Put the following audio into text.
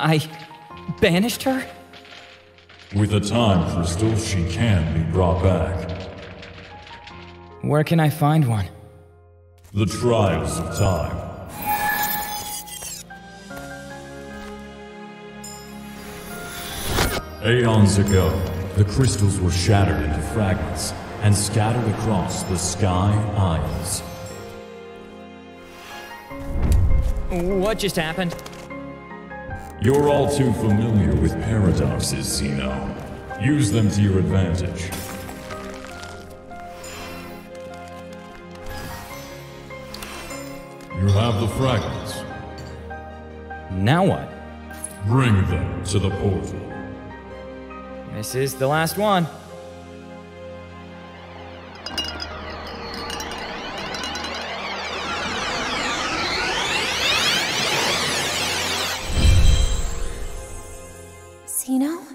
I banished her? With the time crystal, she can be brought back. Where can I find one? The Trials of Time. Aeons ago, the crystals were shattered into fragments and scattered across the Sky Isles. What just happened? You're all too familiar with paradoxes, Zeno. Use them to your advantage. You have the fragments. Now what? Bring them to the portal. This is the last one. Zeno?